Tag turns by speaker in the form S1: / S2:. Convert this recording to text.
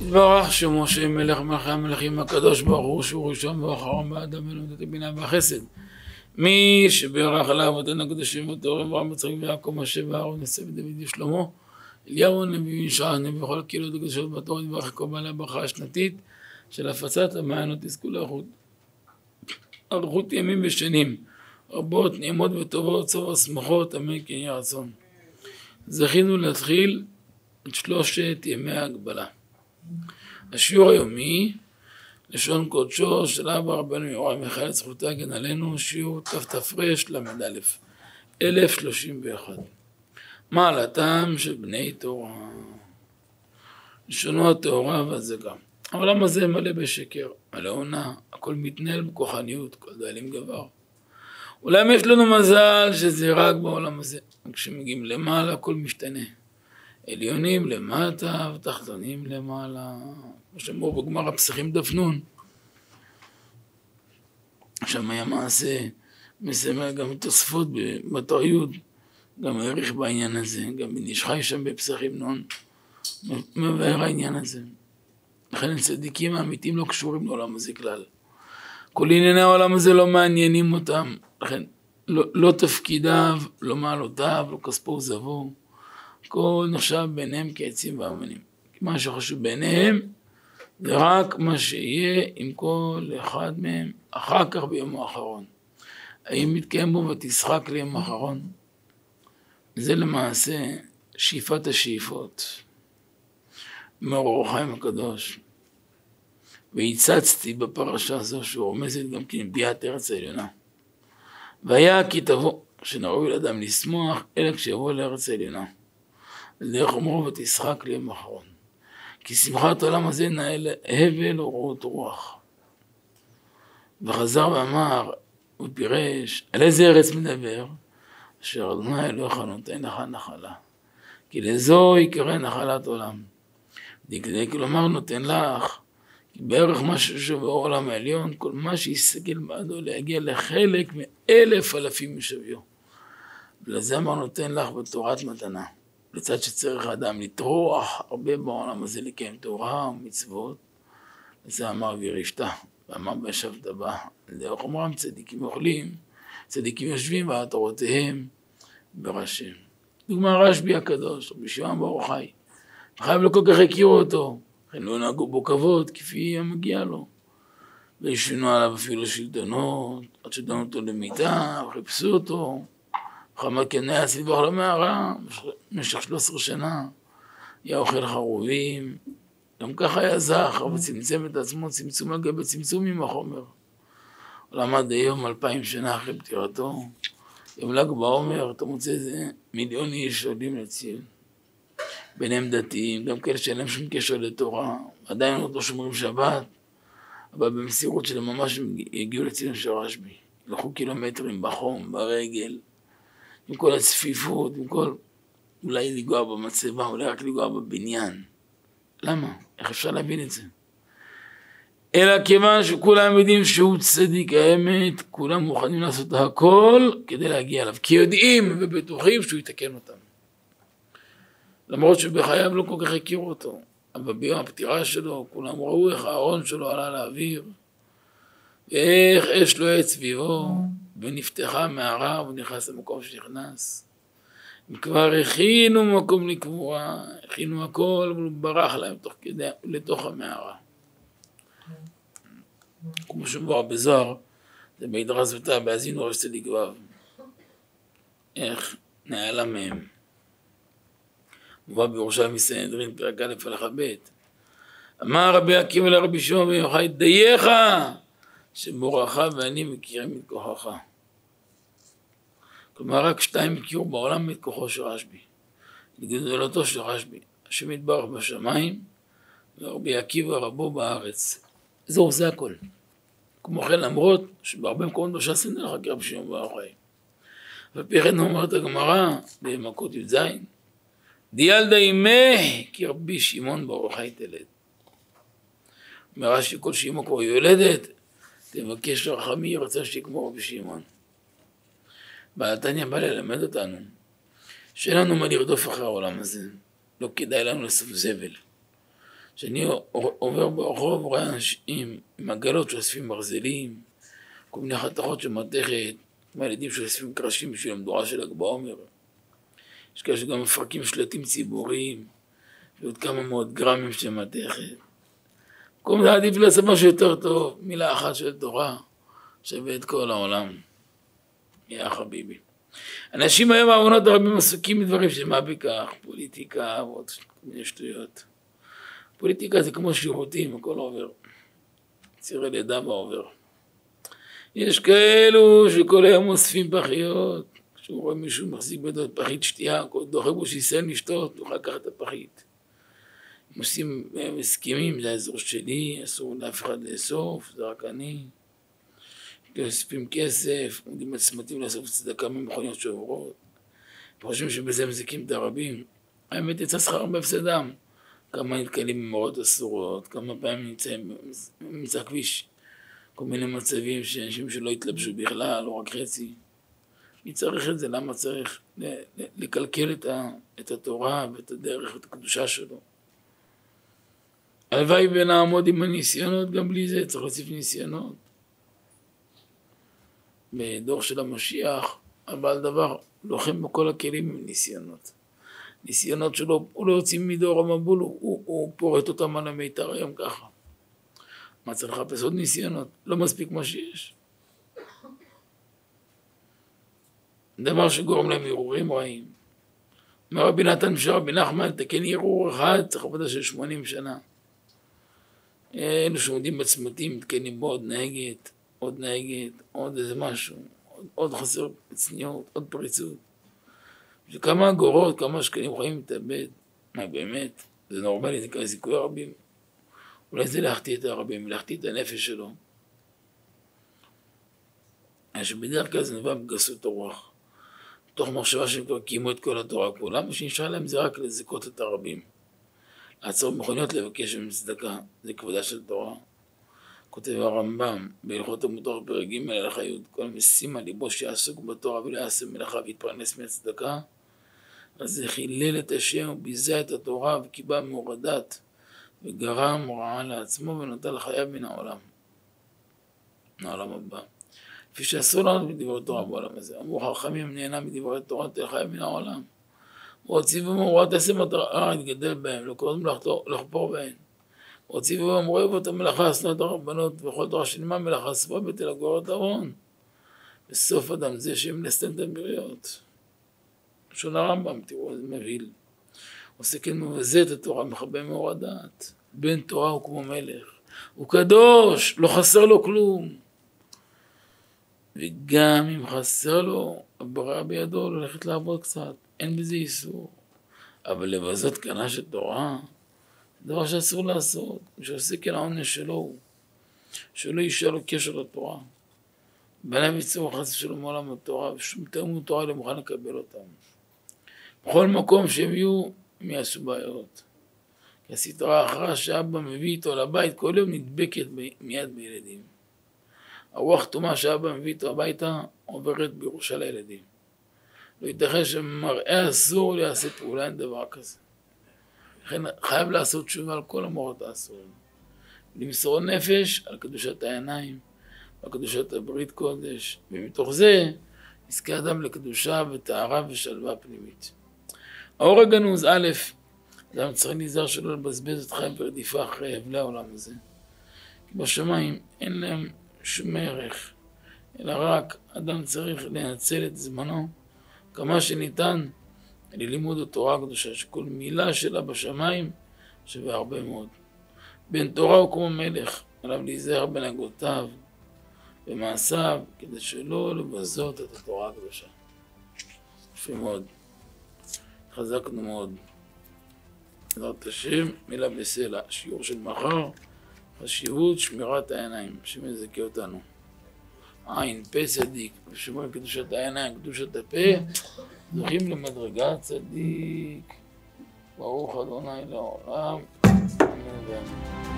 S1: התברך שמו שם מלך מלכי המלכים הקדוש ברוך הוא שהוא ראשון ואחרון באדם ולומדת הבינה והחסד. מי שברך עליו אותנו הקדושים וטהורים ואברהם יצחק ויעקב משה ואהרון יוסף ודוד ושלמה אליהו הנביא וישעיה הנביא וכל הקהילות הקדושות בתורה יתברך כל בעלי הברכה השנתית של הפצת המעיינות יזכו לאריכות ימים ושנים רבות נעימות וטובות סוף שמחות אמן כן יהי רצון. זכינו להתחיל את 3 ימי ההגבלה. השיעור היומי לשון קודשו של אבא רבנו יוראי מיכאל זכותו יגן עלינו, שיעור תת"ר ל"א 1031. מעלתם של בני תורה, לשונו הטהורה והזגה. העולם הזה מלא בשקר, מלא הונאה, הכל מתנהל בכוחניות, כל דאלים גבר. אולי יש לנו מזל שזה רק בעולם הזה, כשמגיעים למעלה הכל משתנה. עליונים למטה ותחתונים למעלה, כמו שאמרו בגמרא פסחים דף נ'. שם היה מעשה מסמל גם תוספות בתור י' גם העריך בעניין הזה, גם בן איש חי שם בפסחים נ' מבאר העניין הזה. לכן הצדיקים האמיתיים לא קשורים לעולם הזה כלל. כל ענייני העולם הזה לא מעניינים אותם, לכן לא תפקידיו, לא מעלותיו, לא כספו וזבו. הכל נחשב ביניהם כעצים ואבנים. מה שחשוב ביניהם זה רק מה שיהיה עם כל אחד מהם אחר כך ביום האחרון. האם מתקיים בו ותשחק ליום האחרון? זה למעשה שאיפת השאיפות. מאור אור החיים הקדוש. והצצתי בפרשה הזו שהוא רומזת גם כן ביאת ארץ העליונה. והיה כי תבוא שנראוי לאדם לשמוח אלא כשיבוא לארץ העליונה. לדרך אומרו ותשחק ליום האחרון. כי שמחת העולם הזה נעל הבל ורעות רוח. וחזר ואמר ופירש על איזה ארץ מדבר? אשר אדוני אלוהיך נותן לך נחלה. כי לזו יקרא נחלת עולם. כדי כלומר נותן לך, כי בערך מה ששווה העולם העליון, כל מה שיסגל בעדו להגיע לחלק מ1,000 משוויו. ולזה אמר נותן לך בתורת מתנה. לצד שצריך האדם לטרוח הרבה בעולם הזה לקיים תורה ומצוות, וזה אמר וירשת, ואמר בישבת בה, דרך אומרם צדיקים אוכלים, צדיקים יושבים ועל תורותיהם בראשיהם. דוגמה רשב"י הקדוש, רבי שמעון בר יוחאי, חייב לא כל כך הכירו אותו, לכן לא נהגו בו כבוד כפי המגיע לו. וישנו עליו אפילו שלטונות, עד שדנו אותו למיטה, חיפשו אותו, חמד כנע סביבך למערה, במשך 13 שנה, היה אוכל חרובים, גם ככה היה זך, אבל צמצם את עצמו, צמצום על גבי צמצום עם החומר. הוא למד היום 2000 שנה אחרי פטירתו, יום ל"ג בעומר, אתה מוצא איזה 1,000,000 איש עולים לציון. ביניהם דתיים, גם כאלה שאין להם שום קשר לתורה, עדיין עוד לא שומרים שבת, אבל במסירות שלהם ממש הגיעו לציון של רשב"י. הלכו קילומטרים בחום, ברגל, עם כל הצפיפות, עם כל... אולי לגוע במצבה, אולי רק לגוע בבניין. למה? איך אפשר להבין את זה? אלא כיוון שכולם יודעים שהוא צדיק האמת, כולם מוכנים לעשות הכל כדי להגיע אליו, כי יודעים ובטוחים שהוא יתקן אותם. למרות שבחייו לא כל כך הכירו אותו, אבל ביום הפטירה שלו, כולם ראו איך הארון שלו עלה לאוויר, ואיך אש לא עץ סביבו, ונפתחה מערה ונכנס למקום שנכנס. הם כבר הכינו מקום לקבורה, הכינו הכל, אבל הוא ברח להם תוך כדי, לתוך המערה. כמו שמובא בזוהר, זה בהדרש זוטא בהאזינו ראש צדיק ו'. איך נעלם מהם. מובא בירושלים מסנהדרין פרק א' הלכה ב'. אמר רבי עקיבא לרבי שמעון בן יוחאי, דייך שבורך ואני מכירים את כוחך. כלומר רק 2 הכירו בעולם את כוחו של רשב"י. את גדולתו של רשב"י. השם יתברך בשמיים ורבי עקיבא רבו בארץ. זהו, זה הכל. כמו כן למרות שבהרבה מקומות בש"ס אין לך רבי שמעון בן יוחאי. ועל-פי כן אומרת הגמרא במכות י"ז, דיילדה אימי כי רבי שמעון בר יוחאי תלד. אומר רש"י כל שאימו כבר יולדת, תבקש רחמי ירצה שהיא כמו רבי שמעון. בעל התניא בא ללמד אותנו שאין לנו מה לרדוף אחרי העולם הזה, לא כדאי לנו לסוף זבל. כשאני עובר ברחוב, רואה אנשים עם עגלות שאוספים ברזלים, כל מיני חתכות של מתכת, מהילדים שאוספים קרשים בשביל המדורה של ל"ג בעומר. יש כאלה שגם מפרקים שלטים ציבוריים, ועוד כמה מאות גרמים של מתכת. כל זה עדיף לעשות משהו יותר טוב, מילה אחת של תורה, שווה את כל העולם. יא חביבי. אנשים היום בעוונות הרבים עסוקים בדברים שמה בכך, פוליטיקה ועוד מיני שטויות. פוליטיקה זה כמו שירותים, הכל עובר. צירי לידה ועובר. יש כאלו שכל היום אוספים פחיות, כשהוא רואה מישהו מחזיק בידו פחית שתייה, דוחק בו שיסיים לשתות, תוכל לקחת את הפחית. הם עושים הסכמים, זה האזור שלי, אסור לאף אחד לאסוף, זה רק אני. אוספים כסף, עומדים מצמתים לאסוף צדקה ממכוניות שעוברות. חושבים שבזה מזיקים את הרבים. האמת יצא שכרם בהפסדם. כמה נתקלים במורות אסורות, כמה פעמים נמצאים במצע הכביש. כל מיני מצבים שאנשים שלא התלבשו בכלל, לא רק חצי. מי צריך את זה? למה צריך לקלקל את התורה ואת הדרך ואת הקדושה שלו? הלוואי ונעמוד עם הניסיונות, גם בלי זה צריך להוסיף ניסיונות. בדור של המשיח, הבעל דבר לוחם בכל הכלים עם ניסיונות. ניסיונות שלו, הוא לא יוצא מדור המבול, הוא פורט אותם על המיתר היום ככה. מה צריך לחפש עוד ניסיונות? לא מספיק מה שיש. דבר שגורם להם ערעורים רעים. אומר רבי נתן ושרבי נחמן, תקן ערעור אחד, צריך עבודה של 80 שנה. אלו שעומדים בצמתים, תקנים בו עוד נהגת, עוד איזה משהו, עוד חסר צניעות, עוד פריצות. שכמה אגורות, כמה שקלים יכולים להתאבד. מה באמת? זה נורמלי, זה כזה סיכוי הרבים. אולי זה להחטיא את הרבים, להחטיא את הנפש שלו. שבדרך כלל זה נובע בגסות הרוח. תוך מחשבה שהם כבר קיימו את כל התורה כולה, מה שנשאר להם זה רק לזכות את הרבים. לעצור מכוניות לבקש עם צדקה, זה כבודה של תורה. כותב הרמב"ם, בהלכות המותרות פרק ג' הלכה י', כל המשים על ליבו שיעסוק בתורה ולא יעשה מלאכה ויתפרנס מהצדקה, אז זה חילל את השם וביזה את התורה וקיבע מהורדת וגרם רעה לעצמו ונטל לחייו מן העולם הבא. לפי שאסור לנו מדברי תורה בעולם הזה. אמרו חכמים נהנה מדברי תורה תל חייו מן העולם. רוצים ואמרו תעשה מטרה להתגדל בהם, לא קודם לחפור בהם. רוצים ואמרו אוהב את המלאכה, שנוא את הרבנות וכל תורה שנלמד מלאכה ספר בתל הגורת ארון. בסוף אדם זה שהם לסטנטם בריות. שון הרמב"ם, תראו, זה מבהיל. עושה כן מבזה את התורה, מחבא מאור הדעת. בן תורה הוא כמו מלך. הוא קדוש, לא חסר לו כלום. וגם אם חסר לו, הבריאה בידו ללכת לעבוד קצת. אין בזה איסור. אבל לבזות קנה של תורה, זה דבר שאסור לעשות. מי שעושה כן העונש שלו הוא, שלא יישאר לו קשר לתורה. בניו יצאו חס ושלום מעולם התורה, ושום תלמוד תורה לא מוכן לקבל אותם. בכל מקום שהם יהיו, הם יעשו בעיות. כי הסתרה האחרה שאבא מביא איתו לבית, כל יום נדבקת מיד בילדים. הרוח תומה שאבא מביא איתו הביתה, עוברת בירושה לילדים. לא ייתכן שמראה אסור יעשה פעולה, אין דבר כזה. לכן חייב לעשות תשובה על כל המורות האסורים. למסור נפש על קדושת העיניים, על קדושת הברית קודש, ומתוך זה יזכה אדם לקדושה וטהרה ושלווה פנימית. האור הגנוז, א', אדם צריך להיזהר שלא לבזבז את חיים ורדיפה אחרי הבלי העולם הזה. כי בשמיים אין להם שום ערך, אלא רק אדם צריך לנצל את זמנו כמה שניתן ללימוד התורה הקדושה, שכל מילה שלה בשמיים שווה הרבה מאוד. בן תורה הוא כמו מלך, עליו להיזהר בנהגותיו במעשיו, כדי שלא לבזות את התורה הקדושה. יפה מאוד. חזקנו מאוד. בעזרת השם, מילה בסלע, שיעור של מחר, חשיבות שמירת העיניים, שמזכה אותנו. עין, פה צדיק, ושומרים קדושת העיניים, קדושת הפה, זוכים למדרגת צדיק. ברוך ה' לעולם. אמן ואמן.